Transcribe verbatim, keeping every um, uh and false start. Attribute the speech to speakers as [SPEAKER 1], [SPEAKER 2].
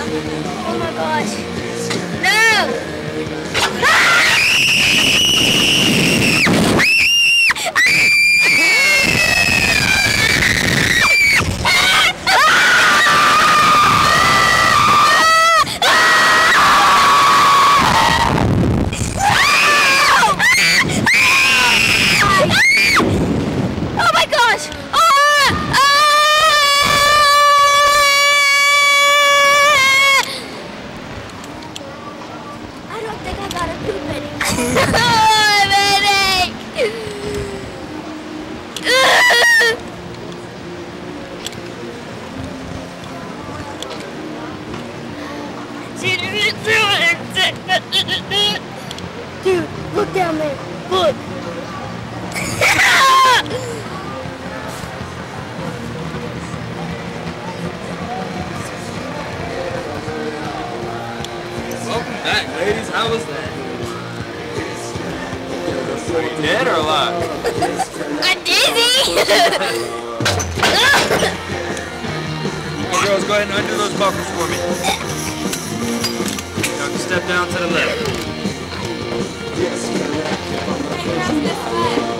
[SPEAKER 1] Oh my gosh. No! Oh my gosh! Ah! Ah! I don't think I got a poop anymore. Oh, medic! Dude, look down there. Look.
[SPEAKER 2] Welcome back, ladies. How was that? Are you dead or alive?
[SPEAKER 1] I'm dizzy.
[SPEAKER 2] Hey, girls, go ahead and undo those buckles for me. Now just step down to the left.